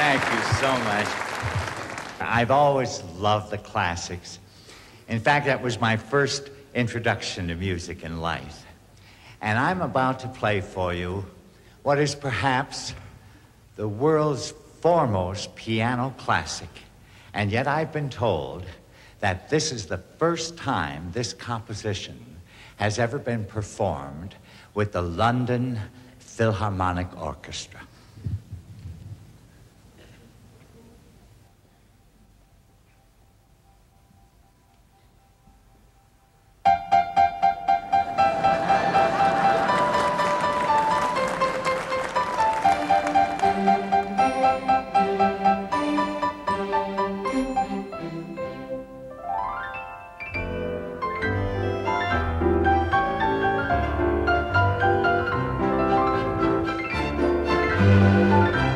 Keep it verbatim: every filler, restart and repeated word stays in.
Thank you so much. I've always loved the classics. In fact, that was my first introduction to music in life. And I'm about to play for you what is perhaps the world's foremost piano classic. And yet I've been told that this is the first time this composition has ever been performed with the London Philharmonic Orchestra. Thank you.